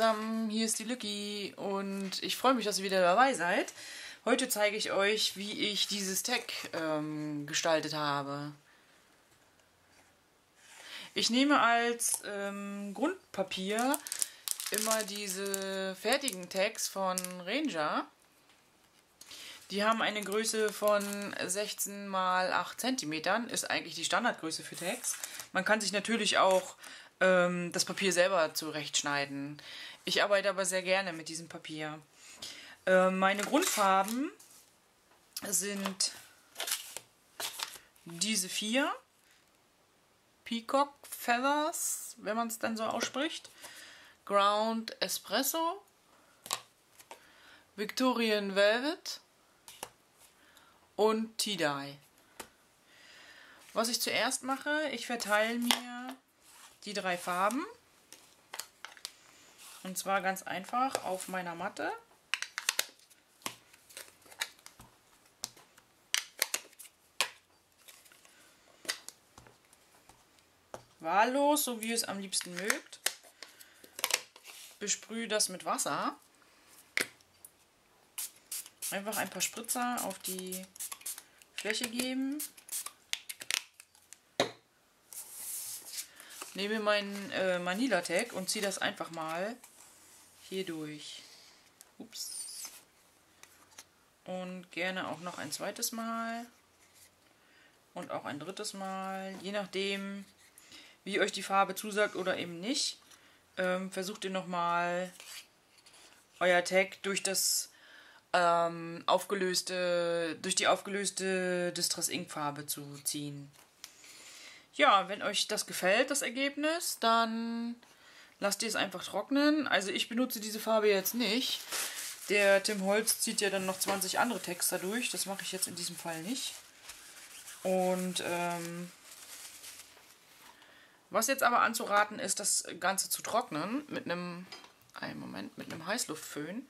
zusammen, hier ist die Lücki und ich freue mich, dass ihr wieder dabei seid. Heute zeige ich euch, wie ich dieses Tag gestaltet habe. Ich nehme als Grundpapier immer diese fertigen Tags von Ranger. Die haben eine Größe von 16 x 8 cm, ist eigentlich die Standardgröße für Tags. Man kann sich natürlich auch das Papier selber zurechtschneiden. Ich arbeite aber sehr gerne mit diesem Papier. Meine Grundfarben sind diese 4. Peacock Feathers, wenn man es dann so ausspricht. Ground Espresso. Victorian Velvet. Und Tea-Dye. Was ich zuerst mache, ich verteile mir die 3 Farben. Und zwar ganz einfach auf meiner Matte. Wahllos, so wie ihr es am liebsten mögt. Besprühe das mit Wasser. Einfach ein paar Spritzer auf die Fläche geben. Nehme meinen Manila-Tag und ziehe das einfach mal hier durch. Ups. Und gerne auch noch ein zweites Mal. Und auch ein drittes Mal. Je nachdem, wie euch die Farbe zusagt oder eben nicht. Versucht ihr nochmal euer Tag durch das durch die aufgelöste Distress Ink Farbe zu ziehen. Ja, wenn euch das gefällt, das Ergebnis, dann lasst ihr es einfach trocknen. Also ich benutze diese Farbe jetzt nicht. Der Tim Holtz zieht ja dann noch 20 andere Tags durch. Das mache ich jetzt in diesem Fall nicht. Und was jetzt aber anzuraten ist, das Ganze zu trocknen mit einem Heißluftföhn.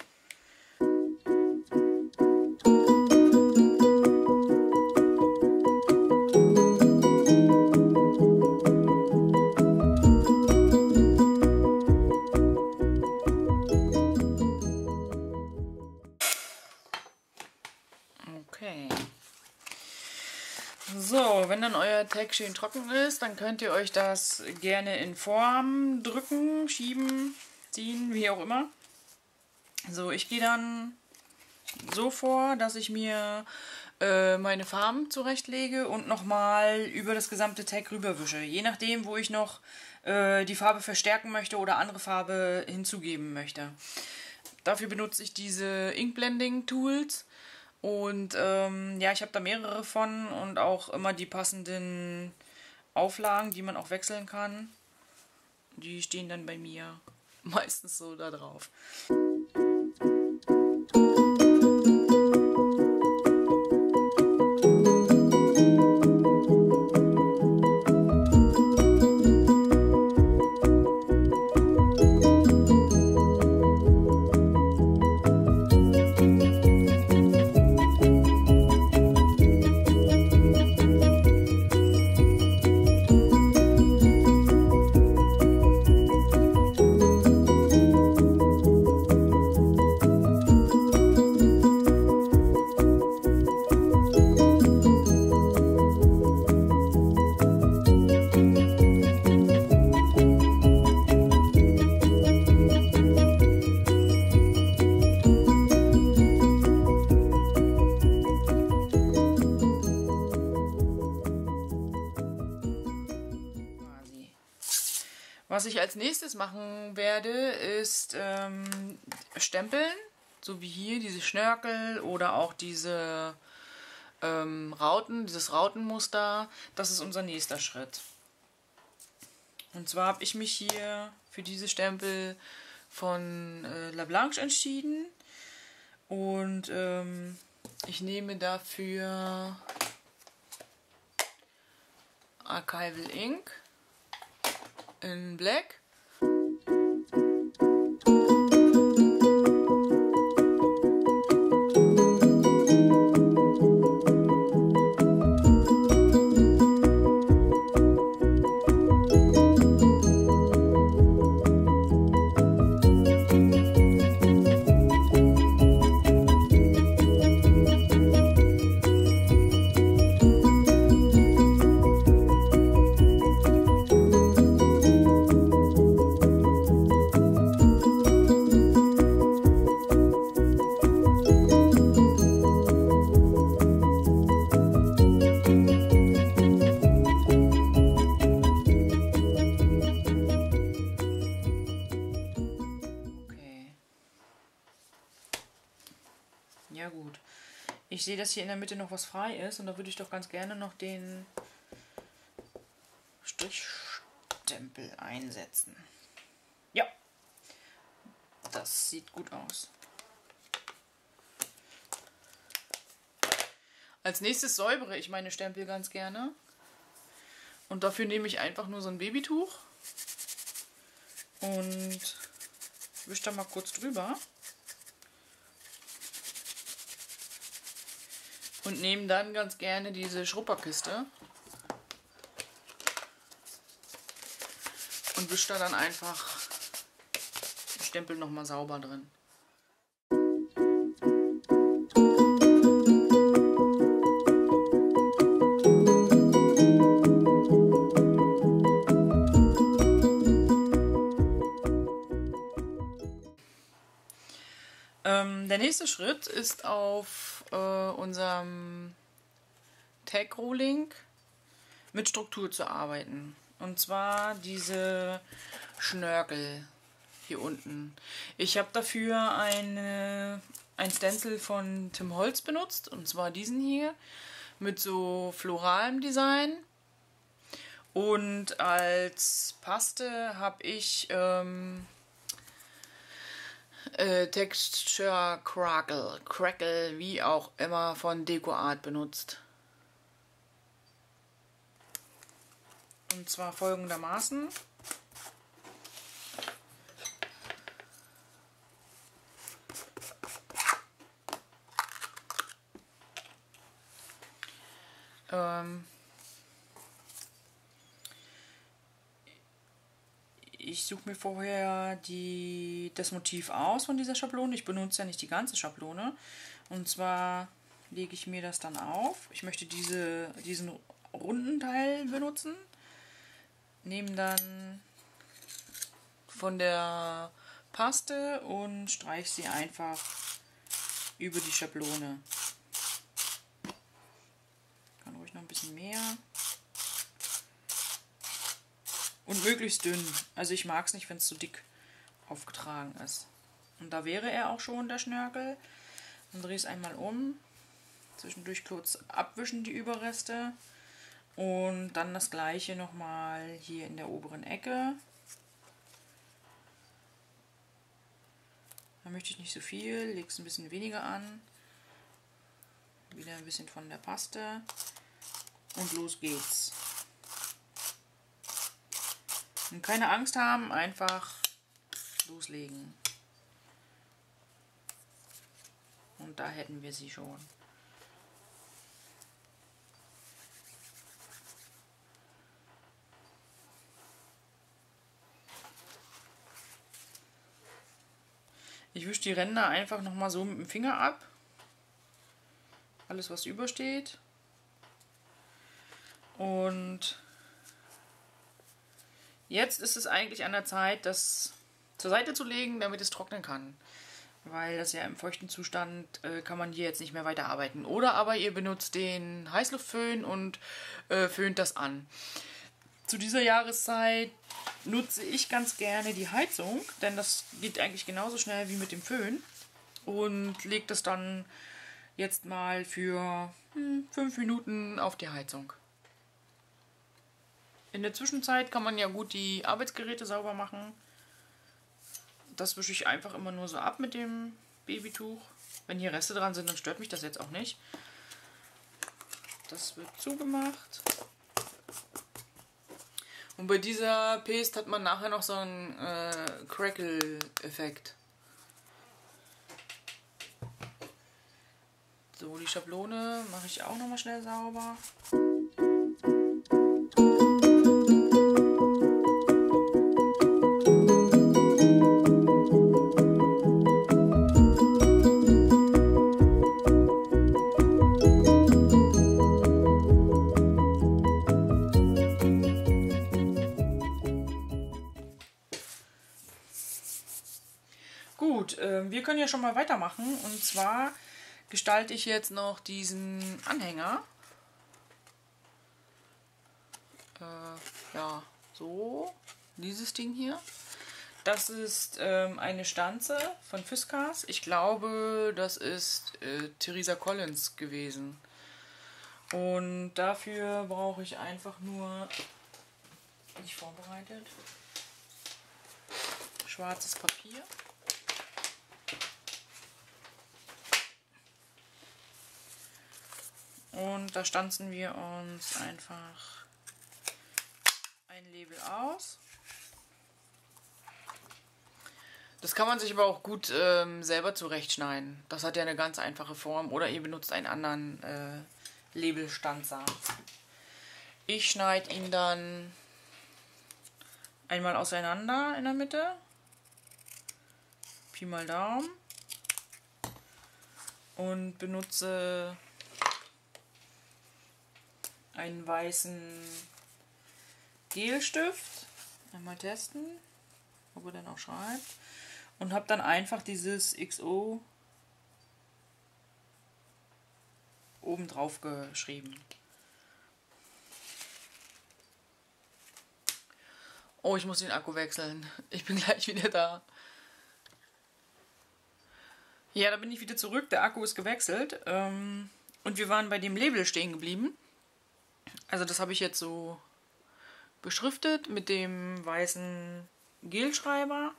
Okay. So, wenn dann euer Tag schön trocken ist, dann könnt ihr euch das gerne in Form drücken, schieben, ziehen, wie auch immer. So, ich gehe dann so vor, dass ich mir meine Farben zurechtlege und nochmal über das gesamte Tag rüberwische. Je nachdem, wo ich noch die Farbe verstärken möchte oder andere Farbe hinzugeben möchte. Dafür benutze ich diese Ink Blending Tools. Und ja, ich habe da mehrere von und auch immer die passenden Auflagen, die man auch wechseln kann. Die stehen dann bei mir meistens so da drauf. Was ich als nächstes machen werde, ist Stempeln, so wie hier diese Schnörkel oder auch diese Rauten, dieses Rautenmuster. Das ist unser nächster Schritt. Und zwar habe ich mich hier für diese Stempel von La Blanche entschieden und ich nehme dafür Archival Ink in Black. Ich sehe, dass hier in der Mitte noch was frei ist und da würde ich doch ganz gerne noch den Strichstempel einsetzen. Ja, das sieht gut aus. Als nächstes säubere ich meine Stempel ganz gerne. Und dafür nehme ich einfach nur so ein Babytuch und wische da mal kurz drüber. Und nehme dann ganz gerne diese Schrupperkiste und wische da dann einfach den Stempel nochmal sauber drin. Der nächste Schritt ist auf unserem Tag Rolling mit Struktur zu arbeiten. Und zwar diese Schnörkel hier unten. Ich habe dafür ein Stencil von Tim Holtz benutzt, und zwar diesen hier mit so floralem Design. Und als Paste habe ich Texture Crackle, wie auch immer, von DecoArt benutzt. Und zwar folgendermaßen. Ich suche mir vorher das Motiv aus von dieser Schablone. Ich benutze ja nicht die ganze Schablone. Und zwar lege ich mir das dann auf. Ich möchte diesen runden Teil benutzen. Nehme dann von der Paste und streiche sie einfach über die Schablone. Kann ruhig noch ein bisschen mehr. Und möglichst dünn. Also ich mag es nicht, wenn es zu dick aufgetragen ist. Und da wäre er auch schon, der Schnörkel. Dann drehe ich es einmal um. Zwischendurch kurz abwischen die Überreste. Und dann das gleiche nochmal hier in der oberen Ecke. Da möchte ich nicht so viel. Lege es ein bisschen weniger an. Wieder ein bisschen von der Paste. Und los geht's. Und keine Angst haben, einfach loslegen. Und da hätten wir sie schon. Ich wische die Ränder einfach nochmal so mit dem Finger ab. Alles, was übersteht. Und jetzt ist es eigentlich an der Zeit, das zur Seite zu legen, damit es trocknen kann. Weil das ja im feuchten Zustand kann man hier jetzt nicht mehr weiter arbeiten. Oder aber ihr benutzt den Heißluftföhn und föhnt das an. Zu dieser Jahreszeit nutze ich ganz gerne die Heizung, denn das geht eigentlich genauso schnell wie mit dem Föhn. Und lege das dann jetzt mal für 5 Minuten auf die Heizung. In der Zwischenzeit kann man ja gut die Arbeitsgeräte sauber machen. Das wische ich einfach immer nur so ab mit dem Babytuch. Wenn hier Reste dran sind, dann stört mich das jetzt auch nicht. Das wird zugemacht. Und bei dieser Paste hat man nachher noch so einen Crackle-Effekt. So, die Schablone mache ich auch nochmal schnell sauber. Gut, wir können ja schon mal weitermachen. Und zwar gestalte ich jetzt noch diesen Anhänger. Ja, so, dieses Ding hier. Das ist eine Stanze von Fiskars. Ich glaube, das ist Theresa Collins gewesen. Und dafür brauche ich einfach nur, nicht vorbereitet, schwarzes Papier. Und da stanzen wir uns einfach ein Label aus. Das kann man sich aber auch gut selber zurechtschneiden. Das hat ja eine ganz einfache Form. Oder ihr benutzt einen anderen Labelstanzer. Ich schneide ihn dann einmal auseinander in der Mitte. Pi mal Daumen. Und benutze einen weißen Gelstift. Einmal testen, ob er dann auch schreibt. Und habe dann einfach dieses XO oben drauf geschrieben. Oh, ich muss den Akku wechseln. Ich bin gleich wieder da. Ja, da bin ich wieder zurück. Der Akku ist gewechselt. Und wir waren bei dem Label stehen geblieben. Also das habe ich jetzt so beschriftet mit dem weißen Gelschreiber.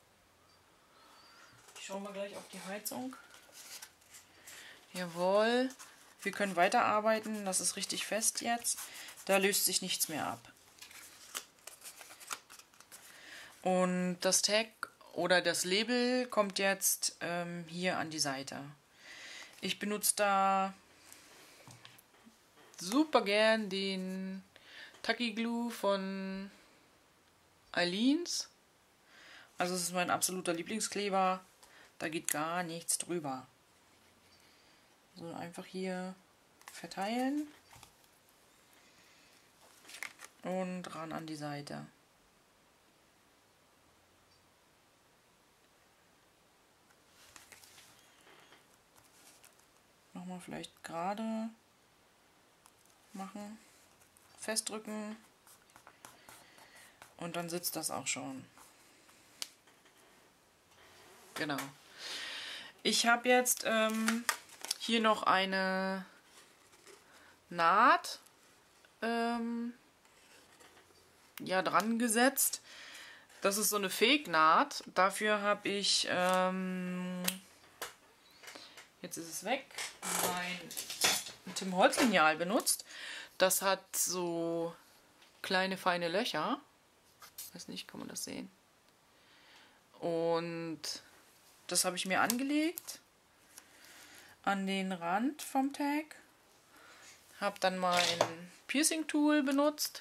Ich schaue mal gleich auf die Heizung. Jawohl. Wir können weiterarbeiten. Das ist richtig fest jetzt. Da löst sich nichts mehr ab. Und das Tag oder das Label kommt jetzt hier an die Seite. Ich benutze da super gern den Tacky Glue von Aleen's. Also es ist mein absoluter Lieblingskleber. Da geht gar nichts drüber. So, einfach hier verteilen. Und ran an die Seite. Nochmal vielleicht gerade machen. Festdrücken. Und dann sitzt das auch schon. Genau. Ich habe jetzt hier noch eine Naht ja, dran gesetzt. Das ist so eine Fake-Naht. Dafür habe ich jetzt ist es weg, mein Tim Holtz Lineal benutzt. Das hat so kleine feine Löcher. Weiß nicht, kann man das sehen? Und das habe ich mir angelegt an den Rand vom Tag. Habe dann mein Piercing-Tool benutzt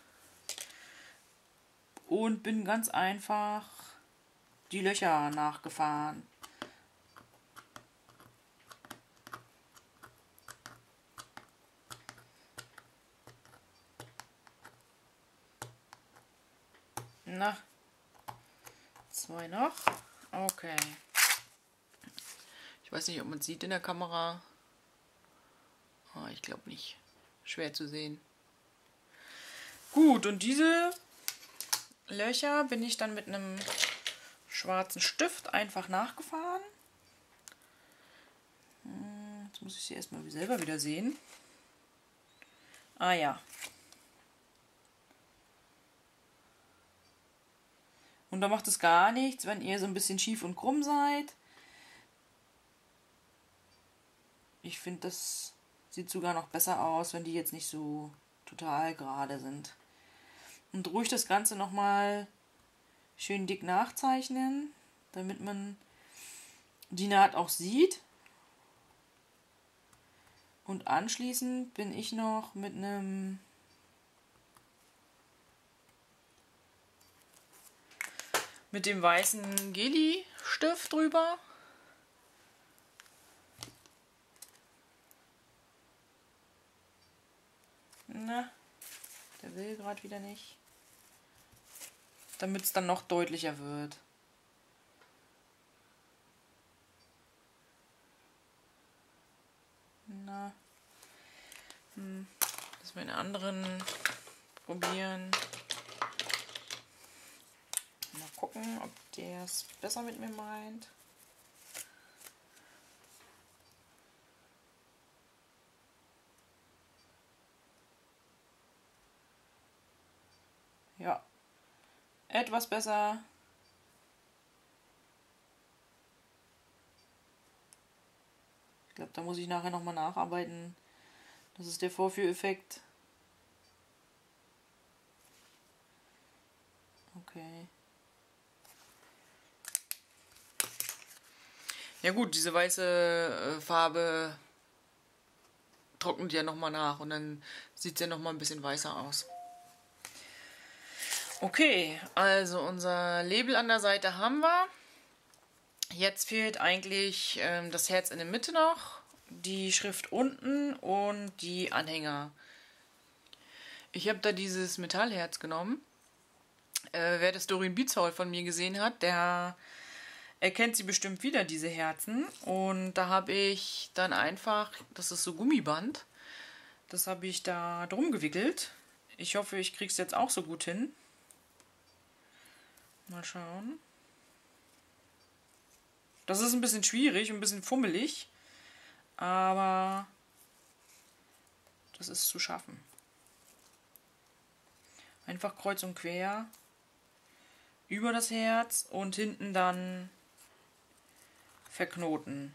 und bin ganz einfach die Löcher nachgefahren. Na, 2 noch. Okay. Ich weiß nicht, ob man es sieht in der Kamera. Oh, ich glaube nicht. Schwer zu sehen. Gut, und diese Löcher bin ich dann mit einem schwarzen Stift einfach nachgefahren. Jetzt muss ich sie erstmal selber wieder sehen. Ah ja. Und da macht es gar nichts, wenn ihr so ein bisschen schief und krumm seid. Ich finde, das sieht sogar noch besser aus, wenn die jetzt nicht so total gerade sind. Und ruhig das Ganze nochmal schön dick nachzeichnen, damit man die Naht auch sieht. Und anschließend bin ich noch mit einem mit dem weißen Geli-Stift drüber. Na, der will gerade wieder nicht. Damit es dann noch deutlicher wird. Na. Lass mal den anderen probieren. Mal gucken, ob der es besser mit mir meint. Ja, etwas besser. Ich glaube, da muss ich nachher nochmal nacharbeiten. Das ist der Vorführeffekt. Okay. Ja gut, diese weiße Farbe trocknet ja nochmal nach und dann sieht es ja nochmal ein bisschen weißer aus. Okay, also unser Label an der Seite haben wir. Jetzt fehlt eigentlich das Herz in der Mitte noch, die Schrift unten und die Anhänger. Ich habe da dieses Metallherz genommen. Wer das Doreen Beats Haul von mir gesehen hat, der erkennt sie bestimmt wieder, diese Herzen. Und da habe ich dann einfach, das ist so Gummiband, das habe ich da drum gewickelt. Ich hoffe, ich kriege es jetzt auch so gut hin. Mal schauen. Das ist ein bisschen schwierig, ein bisschen fummelig, aber das ist zu schaffen. Einfach kreuz und quer über das Herz und hinten dann verknoten.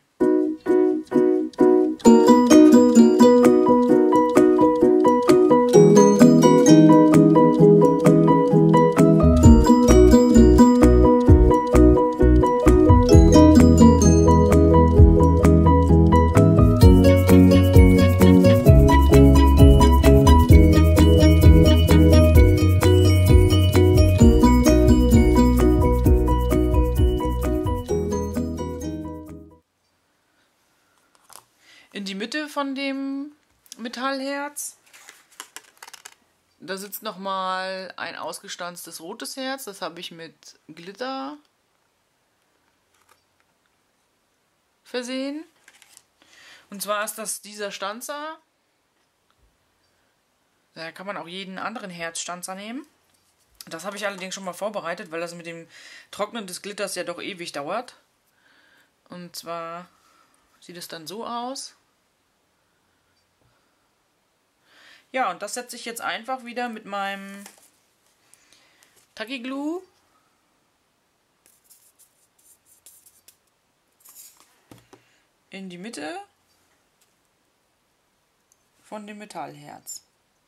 In die Mitte von dem Metallherz, da sitzt nochmal ein ausgestanztes rotes Herz. Das habe ich mit Glitter versehen. Und zwar ist das dieser Stanzer. Da kann man auch jeden anderen Herzstanzer nehmen. Das habe ich allerdings schon mal vorbereitet, weil das mit dem Trocknen des Glitters ja doch ewig dauert. Und zwar sieht es dann so aus. Ja, und das setze ich jetzt einfach wieder mit meinem Tacky Glue in die Mitte von dem Metallherz.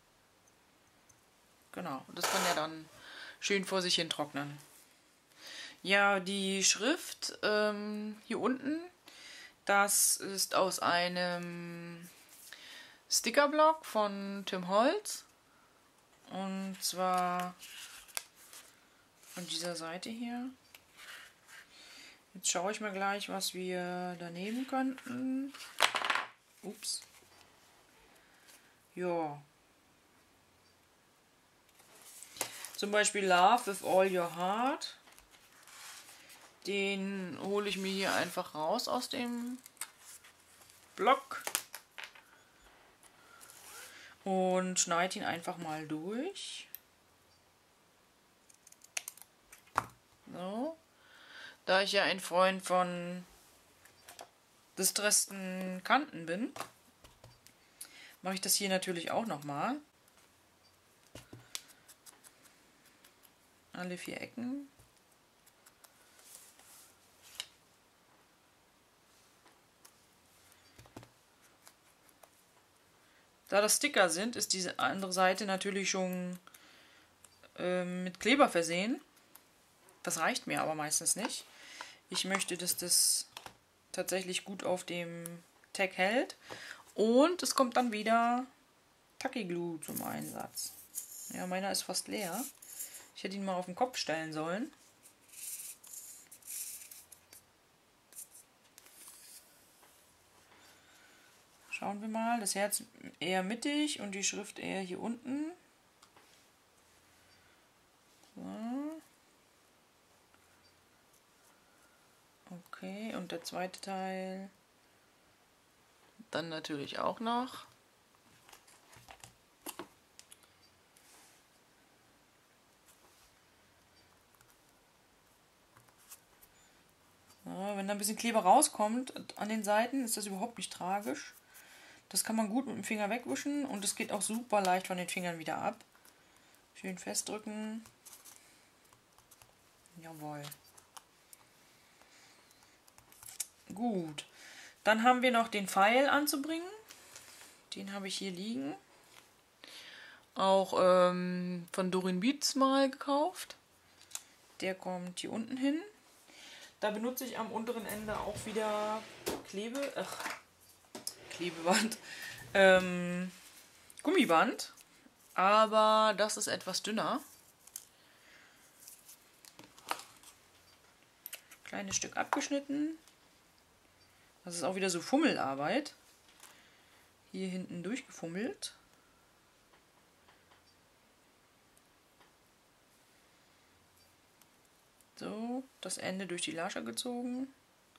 Genau, das kann ja dann schön vor sich hin trocknen. Ja, die Schrift hier unten, das ist aus einem Stickerblock von Tim Holtz. Und zwar von dieser Seite hier. Jetzt schaue ich mal gleich, was wir da nehmen könnten. Ups. Ja. Zum Beispiel Love with All Your Heart. Den hole ich mir hier einfach raus aus dem Block. Und schneide ihn einfach mal durch. So. Da ich ja ein Freund von distressten Kanten bin, mache ich das hier natürlich auch nochmal. Alle 4 Ecken. Da das Sticker sind, ist diese andere Seite natürlich schon mit Kleber versehen. Das reicht mir aber meistens nicht. Ich möchte, dass das tatsächlich gut auf dem Tag hält. Und es kommt dann wieder Tacky Glue zum Einsatz. Ja, meiner ist fast leer. Ich hätte ihn mal auf den Kopf stellen sollen. Schauen wir mal, das Herz eher mittig und die Schrift eher hier unten. So. Okay, und der zweite Teil dann natürlich auch noch. Wenn da ein bisschen Kleber rauskommt an den Seiten, ist das überhaupt nicht tragisch. Das kann man gut mit dem Finger wegwischen und es geht auch super leicht von den Fingern wieder ab. Schön festdrücken. Jawohl. Gut. Dann haben wir noch den Pfeil anzubringen. Den habe ich hier liegen. Auch von Doreen Beats mal gekauft. Der kommt hier unten hin. Da benutze ich am unteren Ende auch wieder Klebeband. Gummiband. Aber das ist etwas dünner. Kleines Stück abgeschnitten. Das ist auch wieder so Fummelarbeit. Hier hinten durchgefummelt. So, das Ende durch die Lasche gezogen.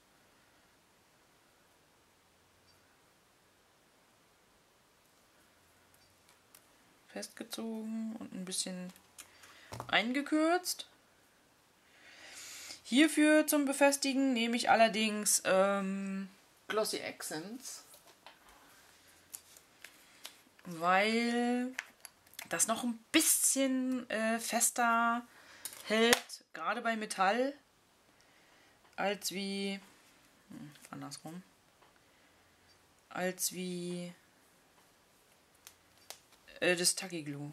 Festgezogen und ein bisschen eingekürzt. Hierfür zum Befestigen nehme ich allerdings Glossy Accents, weil das noch ein bisschen fester hält, gerade bei Metall, als wie das Tacky Glue.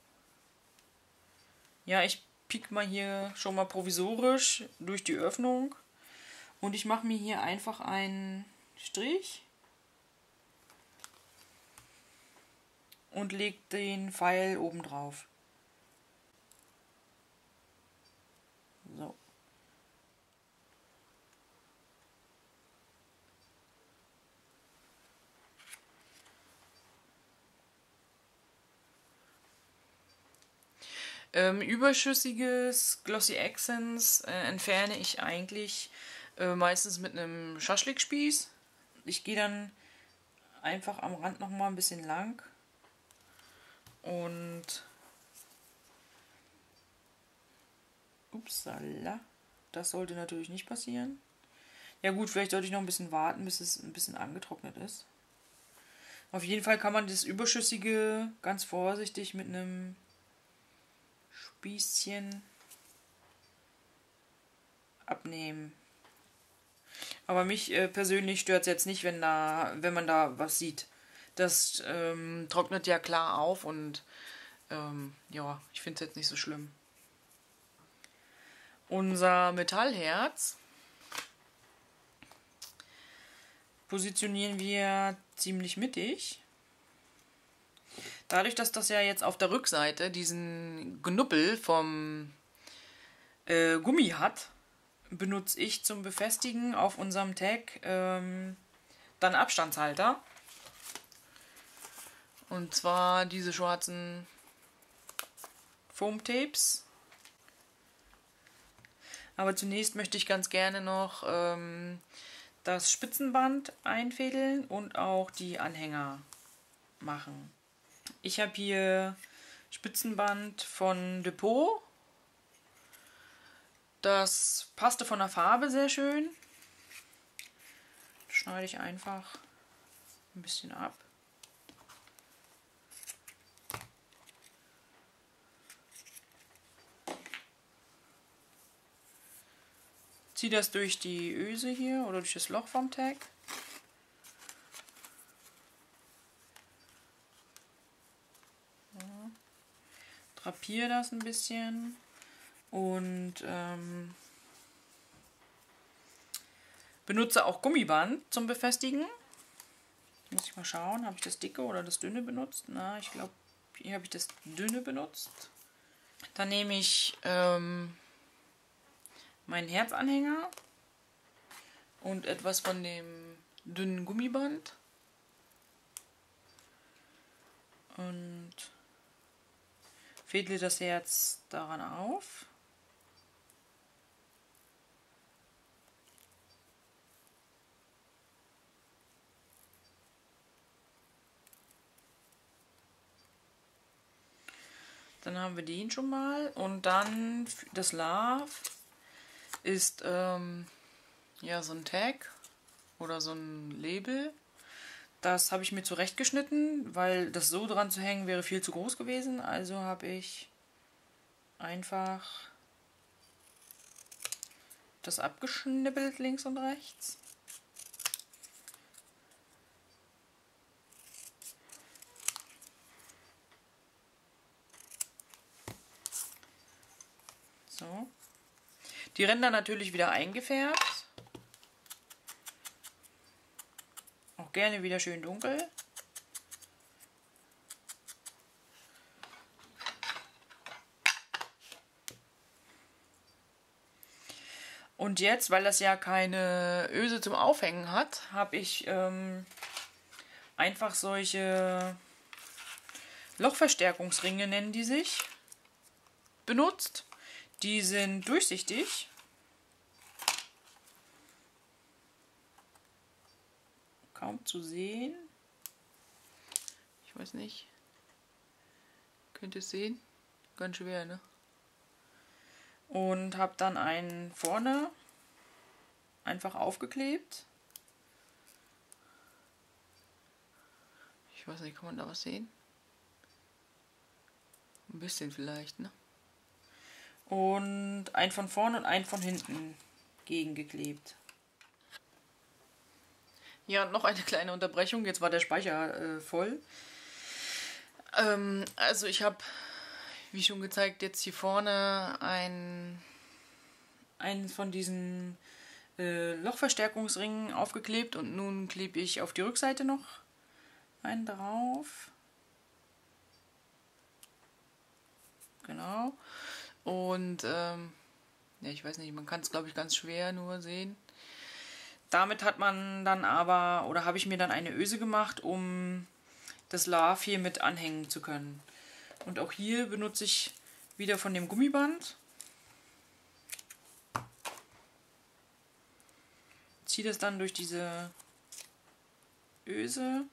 Ja, ich piek mal hier schon mal provisorisch durch die Öffnung und ich mache mir hier einfach einen Strich und lege den Pfeil oben drauf. So. Überschüssiges Glossy Accents entferne ich eigentlich meistens mit einem Schaschlikspieß. Ich gehe dann einfach am Rand noch mal ein bisschen lang und upsala, das sollte natürlich nicht passieren. Ja gut, vielleicht sollte ich noch ein bisschen warten, bis es ein bisschen angetrocknet ist. Auf jeden Fall kann man das Überschüssige ganz vorsichtig mit einem Spießchen abnehmen. Aber mich persönlich stört es jetzt nicht, wenn man da was sieht. Das trocknet ja klar auf und ja, ich finde es jetzt nicht so schlimm. Unser Metallherz positionieren wir ziemlich mittig. Dadurch, dass das ja jetzt auf der Rückseite diesen Knuppel vom Gummi hat, benutze ich zum Befestigen auf unserem Tag dann Abstandshalter. Und zwar diese schwarzen Foam-Tapes. Aber zunächst möchte ich ganz gerne noch das Spitzenband einfädeln und auch die Anhänger machen. Ich habe hier Spitzenband von Depot. Das passte von der Farbe sehr schön. Das schneide ich einfach ein bisschen ab. Ziehe das durch die Öse hier oder durch das Loch vom Tag. Ja. Drapiere das ein bisschen und benutze auch Gummiband zum Befestigen. Muss ich mal schauen, habe ich das dicke oder das dünne benutzt? Na, ich glaube, hier habe ich das dünne benutzt. Dann nehme ich meinen Herzanhänger und etwas von dem dünnen Gummiband und fädle das Herz daran auf. Dann haben wir den schon mal und dann das Love ist ja, so ein Tag oder so ein Label. Das habe ich mir zurechtgeschnitten, weil das so dran zu hängen wäre viel zu groß gewesen. Also habe ich einfach das abgeschnippelt links und rechts. So. Die Ränder natürlich wieder eingefärbt. Auch gerne wieder schön dunkel. Und jetzt, weil das ja keine Öse zum Aufhängen hat, habe ich einfach solche Lochverstärkungsringe, nennen die sich, benutzt. Die sind durchsichtig. Kaum zu sehen. Ich weiß nicht. Könnt ihr es sehen? Ganz schwer, ne? Und habe dann einen vorne einfach aufgeklebt. Ich weiß nicht, kann man da was sehen? Ein bisschen vielleicht, ne? Und einen von vorne und einen von hinten gegengeklebt. Ja, noch eine kleine Unterbrechung. Jetzt war der Speicher voll. Also ich habe, wie schon gezeigt, jetzt hier vorne einen von diesen Lochverstärkungsringen aufgeklebt und nun klebe ich auf die Rückseite noch einen drauf. Genau. Und ja, ich weiß nicht, man kann es glaube ich ganz schwer nur sehen. Damit hat man dann aber, oder habe ich mir dann eine Öse gemacht, um das Love hier mit anhängen zu können. Und auch hier benutze ich wieder von dem Gummiband. Ziehe das dann durch diese Öse.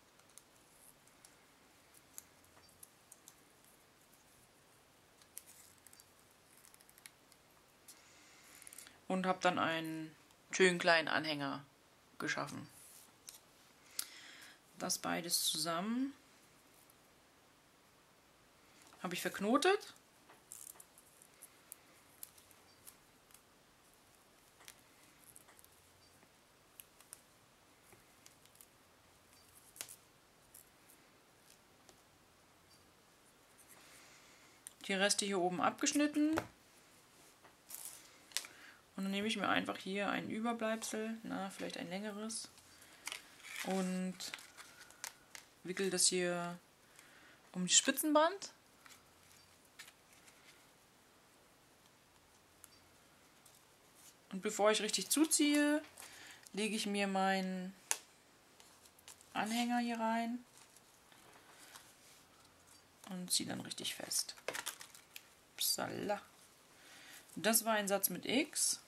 Und habe dann einen schönen kleinen Anhänger geschaffen. Das beides zusammen habe ich verknotet. Die Reste hier oben abgeschnitten. Und dann nehme ich mir einfach hier ein Überbleibsel, vielleicht ein längeres, und wickel das hier um die Spitzenband. Und bevor ich richtig zuziehe, lege ich mir meinen Anhänger hier rein und ziehe dann richtig fest. Upsala. Das war ein Satz mit X.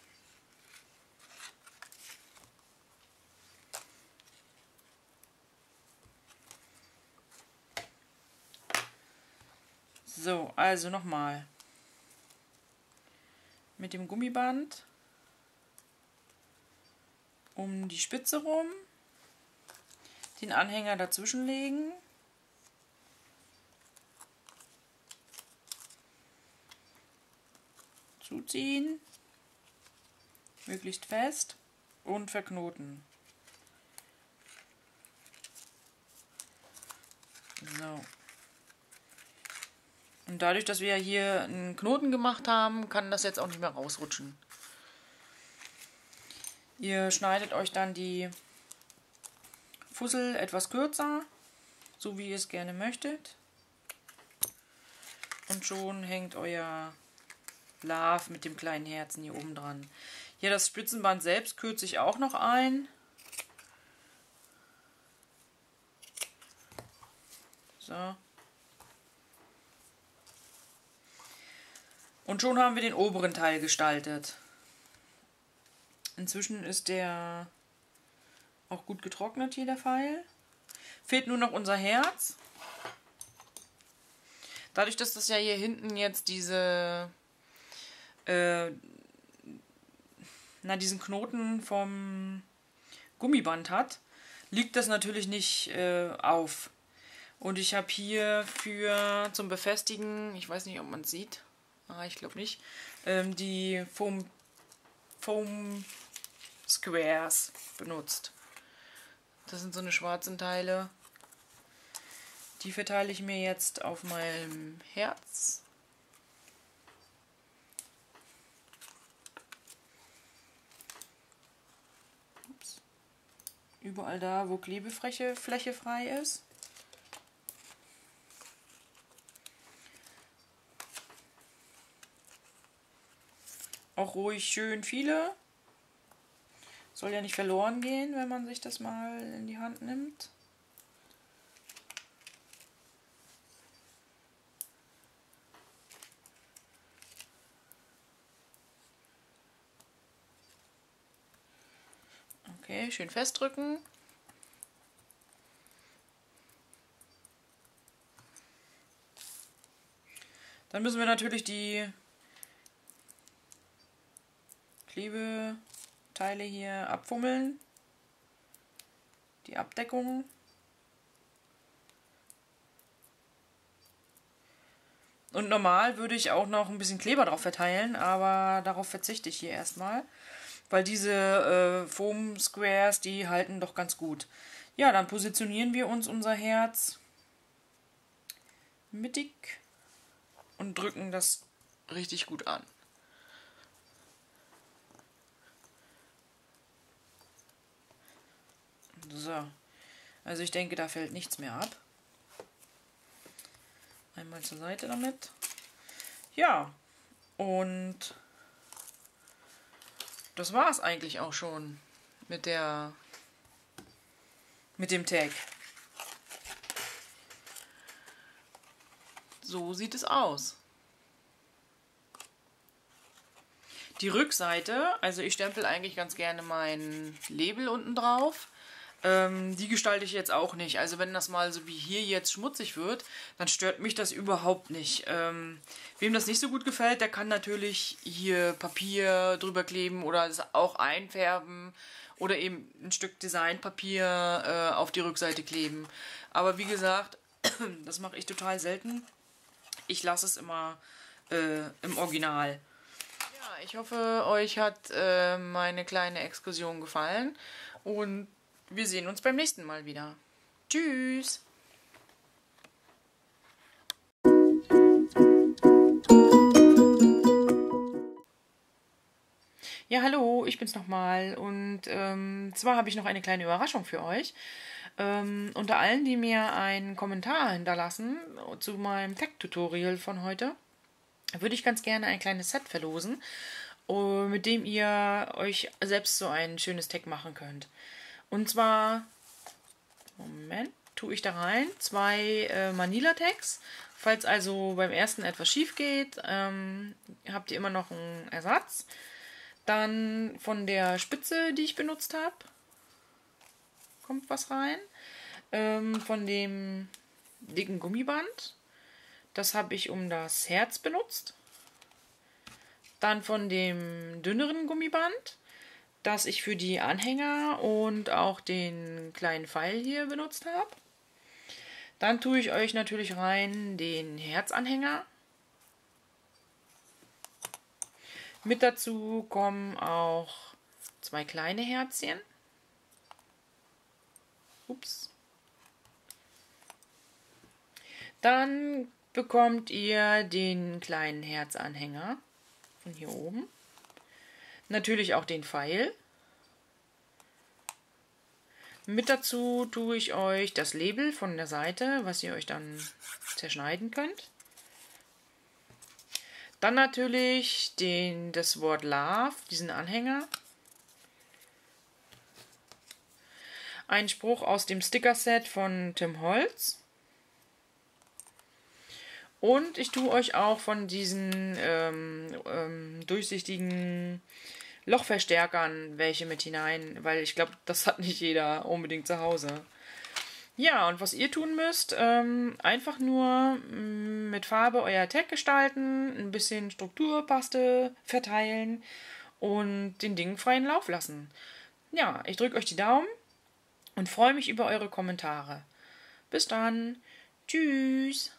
So, also nochmal. Mit dem Gummiband um die Spitze rum, den Anhänger dazwischen legen, zuziehen, möglichst fest und verknoten. So. Und dadurch, dass wir hier einen Knoten gemacht haben, kann das jetzt auch nicht mehr rausrutschen. Ihr schneidet euch dann die Fussel etwas kürzer, so wie ihr es gerne möchtet. Und schon hängt euer Love mit dem kleinen Herzen hier oben dran. Hier das Spitzenband selbst kürze ich auch noch ein. So. Und schon haben wir den oberen Teil gestaltet. Inzwischen ist der auch gut getrocknet hier, der Pfeil. Fehlt nur noch unser Herz. Dadurch, dass das ja hier hinten jetzt diese diesen Knoten vom Gummiband hat, liegt das natürlich nicht auf. Und ich habe hier zum Befestigen, ich weiß nicht, ob man es sieht, ich glaube nicht, die Foam Squares benutzt. Das sind so eine schwarzen Teile. Die verteile ich mir jetzt auf meinem Herz. Ups. Überall da, wo Klebefläche frei ist. Auch ruhig schön viele. Soll ja nicht verloren gehen, wenn man sich das mal in die Hand nimmt. Okay, schön festdrücken. Dann müssen wir natürlich die Klebeteile hier abfummeln. Die Abdeckung. Und normal würde ich auch noch ein bisschen Kleber drauf verteilen, aber darauf verzichte ich hier erstmal. Weil diese Foam Squares, die halten doch ganz gut. Ja, dann positionieren wir uns unser Herz mittig und drücken das richtig gut an. So, also ich denke, da fällt nichts mehr ab. Einmal zur Seite damit. Ja, und das war es eigentlich auch schon mit dem Tag. So sieht es aus. Die Rückseite, also ich stempel eigentlich ganz gerne mein Label unten drauf. Die gestalte ich jetzt auch nicht. Also wenn das mal so wie hier jetzt schmutzig wird, dann stört mich das überhaupt nicht. Wem das nicht so gut gefällt, der kann natürlich hier Papier drüber kleben oder es auch einfärben oder eben ein Stück Designpapier auf die Rückseite kleben. Aber wie gesagt, das mache ich total selten. Ich lasse es immer im Original. Ja, ich hoffe, euch hat meine kleine Exkursion gefallen und wir sehen uns beim nächsten Mal wieder. Tschüss! Ja, hallo, ich bin's nochmal und zwar habe ich noch eine kleine Überraschung für euch. Unter allen, die mir einen Kommentar hinterlassen zu meinem Tag-Tutorial von heute, würde ich ganz gerne ein kleines Set verlosen, mit dem ihr euch selbst so ein schönes Tag machen könnt. Und zwar, Moment, tue ich da rein 2 Manila-Tags. Falls also beim ersten etwas schief geht, habt ihr immer noch einen Ersatz. Dann von der Spitze, die ich benutzt habe, kommt was rein. Von dem dicken Gummiband, das habe ich um das Herz benutzt. Dann von dem dünneren Gummiband, das ich für die Anhänger und auch den kleinen Pfeil hier benutzt habe. Dann tue ich euch natürlich rein den Herzanhänger. Mit dazu kommen auch 2 kleine Herzchen. Ups. Dann bekommt ihr den kleinen Herzanhänger von hier oben. Natürlich auch den Pfeil. Mit dazu tue ich euch das Label von der Seite, was ihr euch dann zerschneiden könnt. Dann natürlich das Wort Love, diesen Anhänger. Ein Spruch aus dem Sticker-Set von Tim Holtz. Und ich tue euch auch von diesen durchsichtigen Lochverstärkern welche mit hinein, weil ich glaube, das hat nicht jeder unbedingt zu Hause. Ja, und was ihr tun müsst, einfach nur mit Farbe euer Tag gestalten, ein bisschen Strukturpaste verteilen und den Dingen freien Lauf lassen. Ja, ich drücke euch die Daumen und freue mich über eure Kommentare. Bis dann. Tschüss.